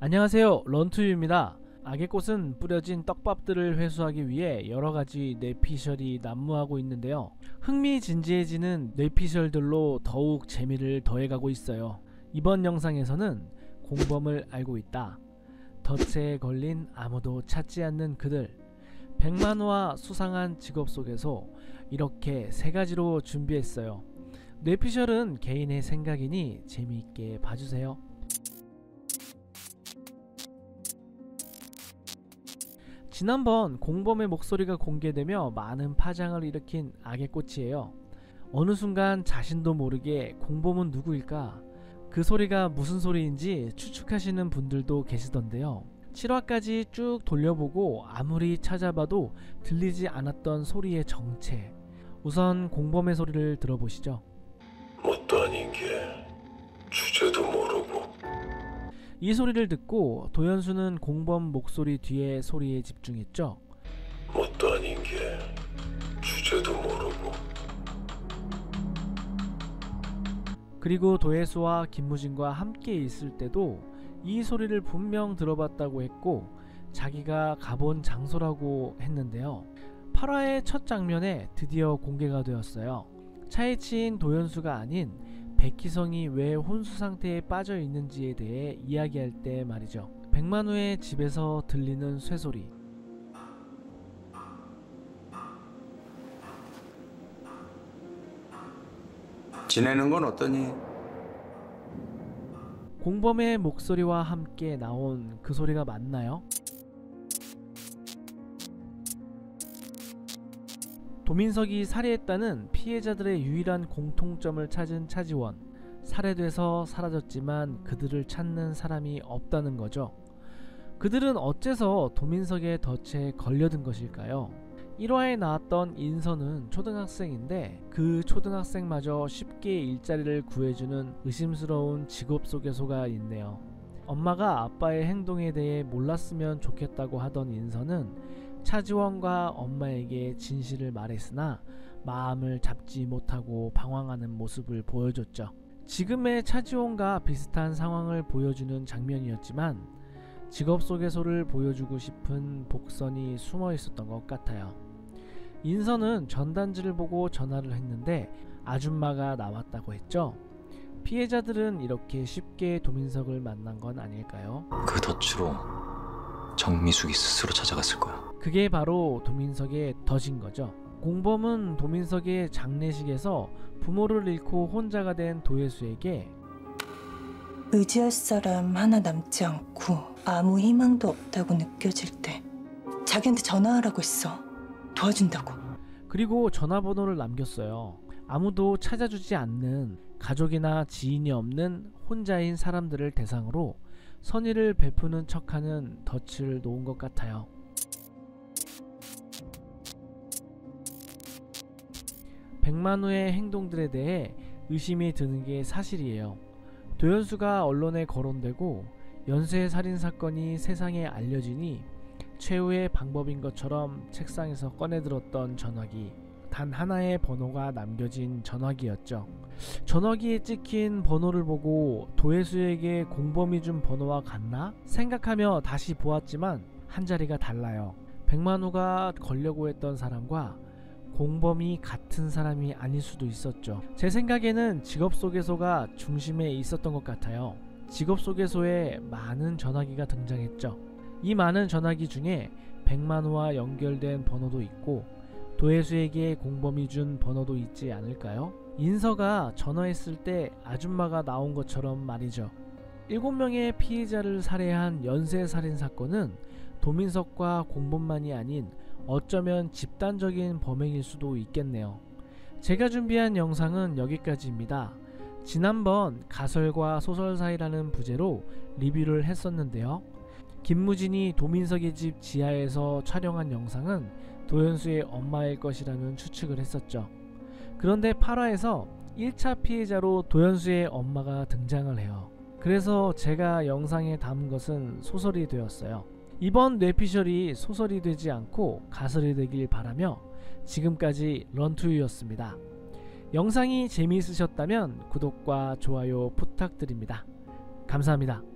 안녕하세요, 런투유입니다. 악의 꽃은 뿌려진 떡밥들을 회수하기 위해 여러가지 뇌피셜이 난무하고 있는데요. 흥미진지해지는 뇌피셜들로 더욱 재미를 더해가고 있어요. 이번 영상에서는 공범을 알고 있다, 덫에 걸린 아무도 찾지 않는 그들, 백만호와 수상한 직업 속에서 이렇게 세 가지로 준비했어요. 뇌피셜은 개인의 생각이니 재미있게 봐주세요. 지난번 공범의 목소리가 공개되며 많은 파장을 일으킨 악의 꽃이에요. 어느 순간 자신도 모르게 공범은 누구일까? 그 소리가 무슨 소리인지 추측하시는 분들도 계시던데요. 7화까지 쭉 돌려보고 아무리 찾아봐도 들리지 않았던 소리의 정체. 우선 공범의 소리를 들어보시죠. 뭣도 아닌 게 주제도 모르고. 이 소리를 듣고 도연수는 공범 목소리 뒤에 소리에 집중했죠. 뭣도 아닌 게 주제도 모르고. 그리고 도혜수와 김무진과 함께 있을 때도 이 소리를 분명 들어봤다고 했고 자기가 가본 장소라고 했는데요. 8화의 첫 장면에 드디어 공개가 되었어요. 차에 치인 도연수가 아닌 백희성이 왜 혼수 상태에 빠져 있는지에 대해 이야기할 때 말이죠. 백만우의 집에서 들리는 쇠소리. 지내는 건 어떠니? 공범의 목소리와 함께 나온 그 소리가 맞나요? 도민석이 살해했다는 피해자들의 유일한 공통점을 찾은 차지원. 살해돼서 사라졌지만 그들을 찾는 사람이 없다는 거죠. 그들은 어째서 도민석의 덫에 걸려든 것일까요? 1화에 나왔던 인선은 초등학생인데 그 초등학생마저 쉽게 일자리를 구해주는 의심스러운 직업소개소가 있네요. 엄마가 아빠의 행동에 대해 몰랐으면 좋겠다고 하던 인선은 차지원과 엄마에게 진실을 말했으나 마음을 잡지 못하고 방황하는 모습을 보여줬죠. 지금의 차지원과 비슷한 상황을 보여주는 장면이었지만 직업소개소를 보여주고 싶은 복선이 숨어 있었던 것 같아요. 인선은 전단지를 보고 전화를 했는데 아줌마가 나왔다고 했죠. 피해자들은 이렇게 쉽게 도민석을 만난 건 아닐까요? 그 덫으로 정미숙이 스스로 찾아갔을 거야. 그게 바로 도민석의 덫인 거죠. 공범은 도민석의 장례식에서 부모를 잃고 혼자가 된 도혜수에게 의지할 사람 하나 남지 않고 아무 희망도 없다고 느껴질 때 자기한테 전화하라고 했어. 도와준다고. 그리고 전화번호를 남겼어요. 아무도 찾아주지 않는 가족이나 지인이 없는 혼자인 사람들을 대상으로 선의를 베푸는 척하는 덫을 놓은 것 같아요. 백만우의 행동들에 대해 의심이 드는 게 사실이에요. 도연수가 언론에 거론되고 연쇄살인사건이 세상에 알려지니 최후의 방법인 것처럼 책상에서 꺼내들었던 전화기, 단 하나의 번호가 남겨진 전화기였죠. 전화기에 찍힌 번호를 보고 도혜수에게 공범이 준 번호와 같나? 생각하며 다시 보았지만 한 자리가 달라요. 백만우가 걸려고 했던 사람과 공범이 같은 사람이 아닐 수도 있었죠. 제 생각에는 직업소개소가 중심에 있었던 것 같아요. 직업소개소에 많은 전화기가 등장했죠. 이 많은 전화기 중에 백만우와 연결된 번호도 있고 도혜수에게 공범이 준 번호도 있지 않을까요? 인서가 전화했을 때 아줌마가 나온 것처럼 말이죠. 7명의 피해자를 살해한 연쇄살인사건은 도민석과 공범만이 아닌 어쩌면 집단적인 범행일 수도 있겠네요. 제가 준비한 영상은 여기까지입니다. 지난번 가설과 소설 사이라는 부제로 리뷰를 했었는데요. 김무진이 도민석의 집 지하에서 촬영한 영상은 도연수의 엄마일 것이라는 추측을 했었죠. 그런데 8화에서 1차 피해자로 도연수의 엄마가 등장을 해요. 그래서 제가 영상에 담은 것은 소설이 되었어요. 이번 뇌피셜이 소설이 되지 않고 가설이 되길 바라며 지금까지 런투유였습니다. 영상이 재미있으셨다면 구독과 좋아요 부탁드립니다. 감사합니다.